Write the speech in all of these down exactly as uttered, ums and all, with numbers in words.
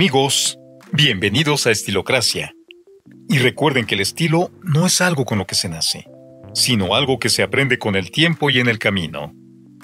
Amigos, bienvenidos a Estilocracia. Y recuerden que el estilo no es algo con lo que se nace, sino algo que se aprende con el tiempo y en el camino.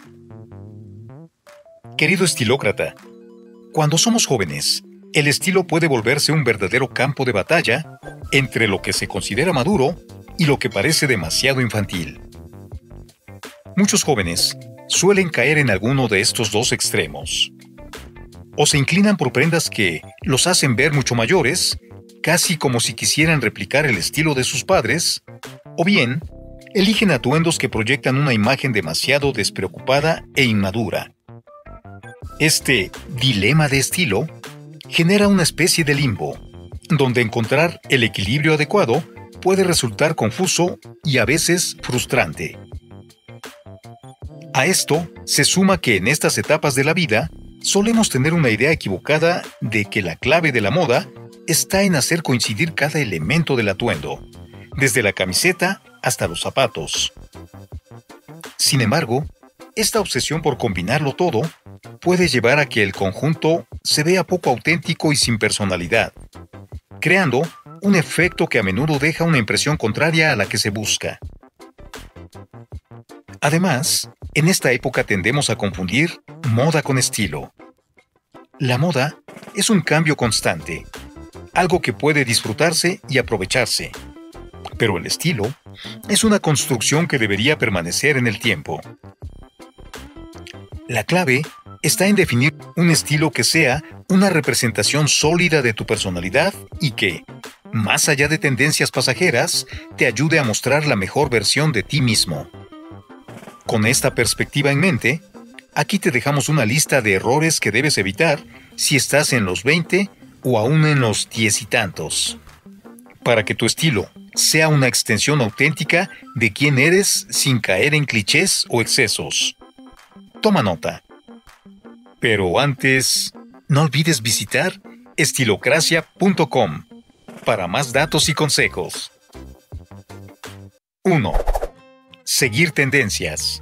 Querido estilócrata, cuando somos jóvenes, el estilo puede volverse un verdadero campo de batalla entre lo que se considera maduro y lo que parece demasiado infantil. Muchos jóvenes suelen caer en alguno de estos dos extremos. O se inclinan por prendas que los hacen ver mucho mayores, casi como si quisieran replicar el estilo de sus padres, o bien, eligen atuendos que proyectan una imagen demasiado despreocupada e inmadura. Este dilema de estilo genera una especie de limbo, donde encontrar el equilibrio adecuado puede resultar confuso y a veces frustrante. A esto se suma que en estas etapas de la vida solemos tener una idea equivocada de que la clave de la moda está en hacer coincidir cada elemento del atuendo, desde la camiseta hasta los zapatos. Sin embargo, esta obsesión por combinarlo todo puede llevar a que el conjunto se vea poco auténtico y sin personalidad, creando un efecto que a menudo deja una impresión contraria a la que se busca. Además, en esta época tendemos a confundir moda con estilo. La moda es un cambio constante, algo que puede disfrutarse y aprovecharse, pero el estilo es una construcción que debería permanecer en el tiempo. La clave está en definir un estilo que sea una representación sólida de tu personalidad y que, más allá de tendencias pasajeras, te ayude a mostrar la mejor versión de ti mismo. Con esta perspectiva en mente, aquí te dejamos una lista de errores que debes evitar si estás en los veinte o aún en los diez y tantos, para que tu estilo sea una extensión auténtica de quién eres sin caer en clichés o excesos. Toma nota. Pero antes, no olvides visitar estilocracia punto com para más datos y consejos. uno. Seguir tendencias.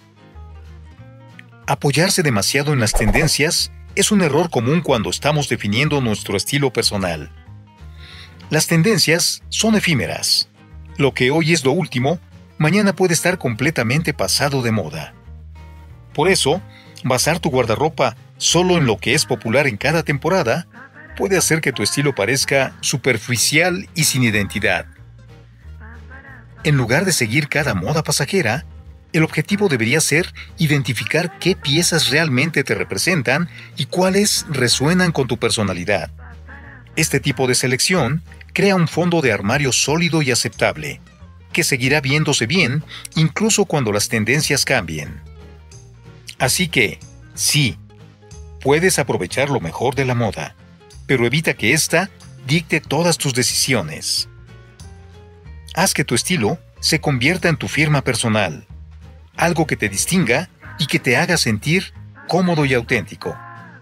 Apoyarse demasiado en las tendencias es un error común cuando estamos definiendo nuestro estilo personal. Las tendencias son efímeras. Lo que hoy es lo último, mañana puede estar completamente pasado de moda. Por eso, basar tu guardarropa solo en lo que es popular en cada temporada puede hacer que tu estilo parezca superficial y sin identidad. En lugar de seguir cada moda pasajera, el objetivo debería ser identificar qué piezas realmente te representan y cuáles resuenan con tu personalidad. Este tipo de selección crea un fondo de armario sólido y aceptable, que seguirá viéndose bien incluso cuando las tendencias cambien. Así que, sí, puedes aprovechar lo mejor de la moda, pero evita que ésta dicte todas tus decisiones. Haz que tu estilo se convierta en tu firma personal, algo que te distinga y que te haga sentir cómodo y auténtico.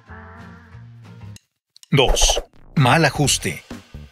dos. Mal ajuste.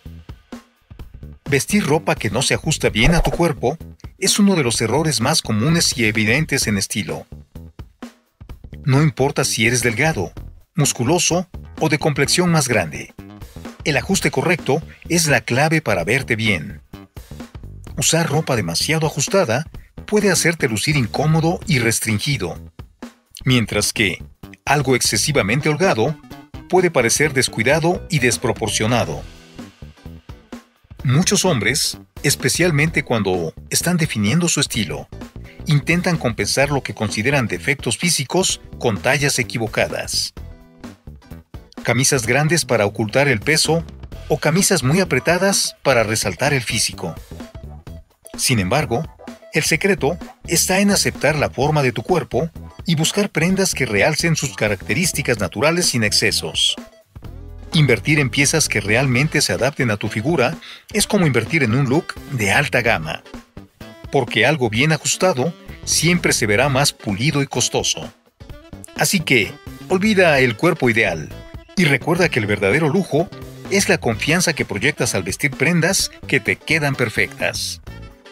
Vestir ropa que no se ajusta bien a tu cuerpo es uno de los errores más comunes y evidentes en estilo. No importa si eres delgado, musculoso o de complexión más grande. El ajuste correcto es la clave para verte bien. Usar ropa demasiado ajustada puede hacerte lucir incómodo y restringido, mientras que algo excesivamente holgado puede parecer descuidado y desproporcionado. Muchos hombres, especialmente cuando están definiendo su estilo, intentan compensar lo que consideran defectos físicos con tallas equivocadas. Camisas grandes para ocultar el peso o camisas muy apretadas para resaltar el físico. Sin embargo, el secreto está en aceptar la forma de tu cuerpo y buscar prendas que realcen sus características naturales sin excesos. Invertir en piezas que realmente se adapten a tu figura es como invertir en un look de alta gama, porque algo bien ajustado siempre se verá más pulido y costoso. Así que, olvida el cuerpo ideal y recuerda que el verdadero lujo es la confianza que proyectas al vestir prendas que te quedan perfectas.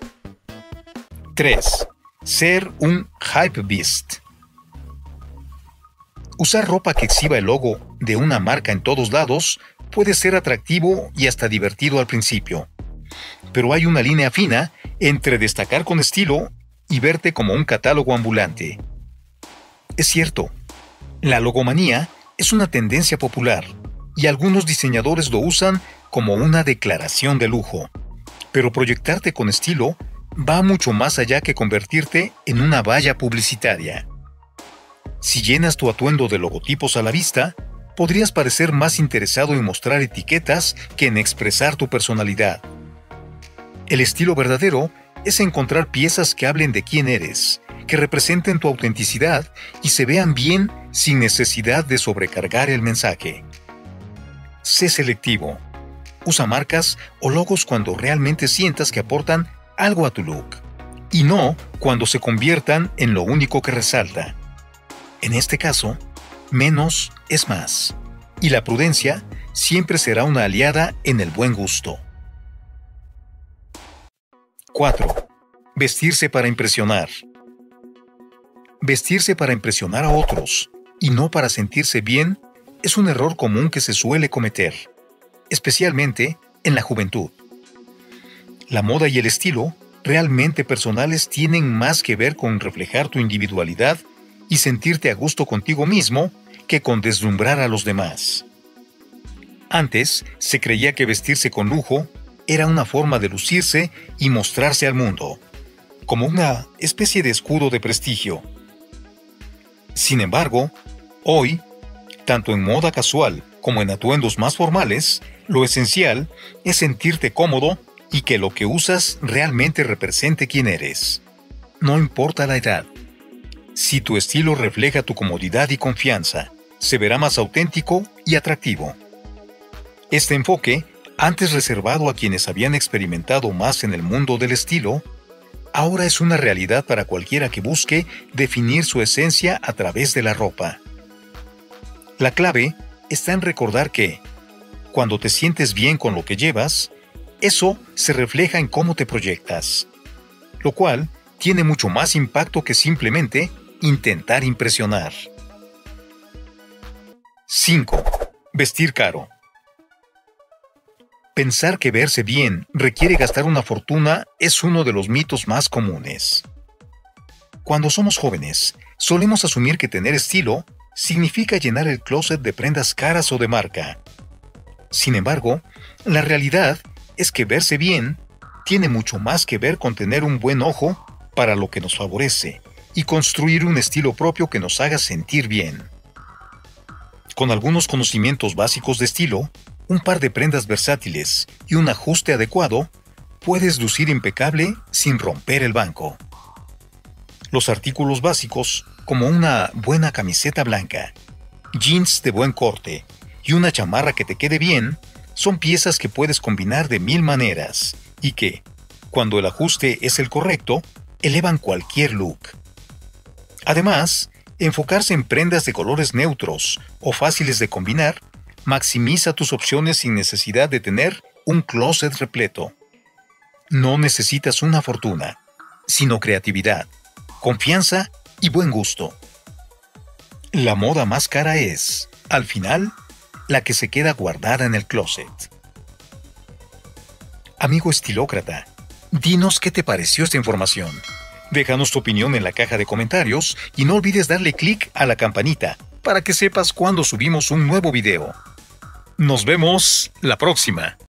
tres. Ser un hype beast. Usar ropa que exhiba el logo de una marca en todos lados puede ser atractivo y hasta divertido al principio. Pero hay una línea fina entre destacar con estilo y verte como un catálogo ambulante. Es cierto, la logomanía es una tendencia popular y algunos diseñadores lo usan como una declaración de lujo. Pero proyectarte con estilo va mucho más allá que convertirte en una valla publicitaria. Si llenas tu atuendo de logotipos a la vista, podrías parecer más interesado en mostrar etiquetas que en expresar tu personalidad. El estilo verdadero es encontrar piezas que hablen de quién eres, que representen tu autenticidad y se vean bien sin necesidad de sobrecargar el mensaje. Sé selectivo. Usa marcas o logos cuando realmente sientas que aportan algo a tu look, y no cuando se conviertan en lo único que resalta. En este caso, menos es más, y la prudencia siempre será una aliada en el buen gusto. cuatro. Vestirse para impresionar. Vestirse para impresionar a otros, y no para sentirse bien, es un error común que se suele cometer, especialmente en la juventud. La moda y el estilo, realmente personales, tienen más que ver con reflejar tu individualidad y sentirte a gusto contigo mismo que con deslumbrar a los demás. Antes, se creía que vestirse con lujo era una forma de lucirse y mostrarse al mundo, como una especie de escudo de prestigio. Sin embargo, hoy, tanto en moda casual como en atuendos más formales, lo esencial es sentirte cómodo y que lo que usas realmente represente quién eres. No importa la edad. Si tu estilo refleja tu comodidad y confianza, se verá más auténtico y atractivo. Este enfoque, antes reservado a quienes habían experimentado más en el mundo del estilo, ahora es una realidad para cualquiera que busque definir su esencia a través de la ropa. La clave está en recordar que, cuando te sientes bien con lo que llevas, eso se refleja en cómo te proyectas, lo cual tiene mucho más impacto que simplemente intentar impresionar. cinco. Vestir caro. Pensar que verse bien requiere gastar una fortuna es uno de los mitos más comunes. Cuando somos jóvenes, solemos asumir que tener estilo significa llenar el closet de prendas caras o de marca. Sin embargo, la realidad es que verse bien tiene mucho más que ver con tener un buen ojo para lo que nos favorece y construir un estilo propio que nos haga sentir bien. Con algunos conocimientos básicos de estilo, un par de prendas versátiles y un ajuste adecuado, puedes lucir impecable sin romper el banco. Los artículos básicos, como una buena camiseta blanca, jeans de buen corte y una chamarra que te quede bien, son piezas que puedes combinar de mil maneras y que, cuando el ajuste es el correcto, elevan cualquier look. Además, enfocarse en prendas de colores neutros o fáciles de combinar maximiza tus opciones sin necesidad de tener un closet repleto. No necesitas una fortuna, sino creatividad, confianza y buen gusto. La moda más cara es, al final, la que se queda guardada en el closet. Amigo estilócrata, dinos qué te pareció esta información. Déjanos tu opinión en la caja de comentarios y no olvides darle clic a la campanita para que sepas cuando subimos un nuevo video. Nos vemos la próxima.